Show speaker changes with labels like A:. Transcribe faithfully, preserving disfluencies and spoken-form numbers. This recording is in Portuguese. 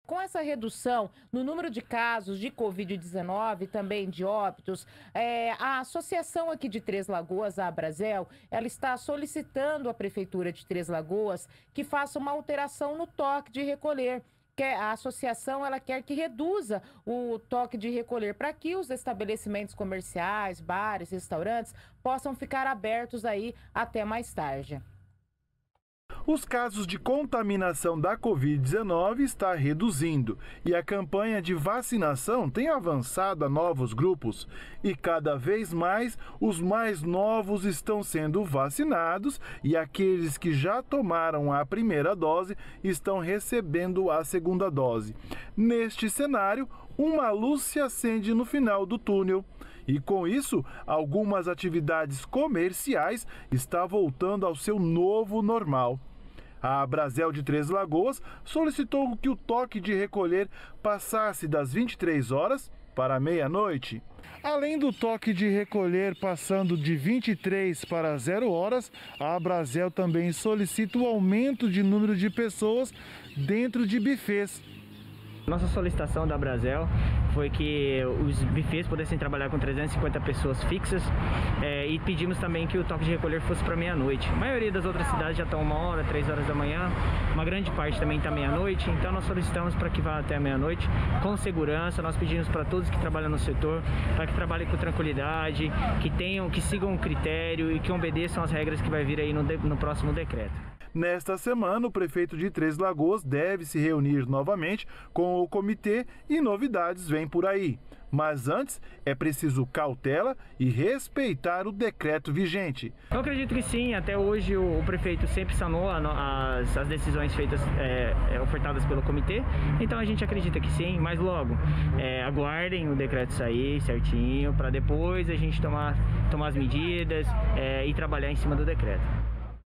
A: com essa redução no número de casos de covid dezenove, também de óbitos, é, a associação aqui de Três Lagoas, a Abrazel, ela está solicitando à Prefeitura de Três Lagoas que faça uma alteração no toque de recolher. A associação ela quer que reduza o toque de recolher para que os estabelecimentos comerciais, bares, restaurantes possam ficar abertos aí até mais tarde.
B: Os casos de contaminação da covid dezenove está reduzindo e a campanha de vacinação tem avançado a novos grupos e cada vez mais os mais novos estão sendo vacinados e aqueles que já tomaram a primeira dose estão recebendo a segunda dose. Neste cenário, uma luz se acende no final do túnel. E com isso, algumas atividades comerciais estão voltando ao seu novo normal. A Abrazel de Três Lagoas solicitou que o toque de recolher passasse das vinte e três horas para meia-noite. Além do toque de recolher passando de vinte e três para zero horas, a Abrazel também solicita o aumento de número de pessoas dentro de bufês.
C: Nossa solicitação da Abrazel foi que os bufês pudessem trabalhar com trezentas e cinquenta pessoas fixas é, e pedimos também que o toque de recolher fosse para meia-noite. A maioria das outras cidades já estão uma hora, três horas da manhã, uma grande parte também está meia-noite, então nós solicitamos para que vá até a meia-noite com segurança. Nós pedimos para todos que trabalham no setor para que trabalhem com tranquilidade, que tenham, que sigam o critério e que obedeçam as regras que vai vir aí no, de, no próximo decreto.
B: Nesta semana, o prefeito de Três Lagoas deve se reunir novamente com o comitê e novidades vêm por aí. Mas antes, é preciso cautela e respeitar o decreto vigente.
C: Eu acredito que sim, até hoje o, o prefeito sempre sanou a, as, as decisões feitas, é, ofertadas pelo comitê, então a gente acredita que sim, mas logo, é, aguardem o decreto sair certinho, para depois a gente tomar, tomar as medidas é, e trabalhar em cima do decreto.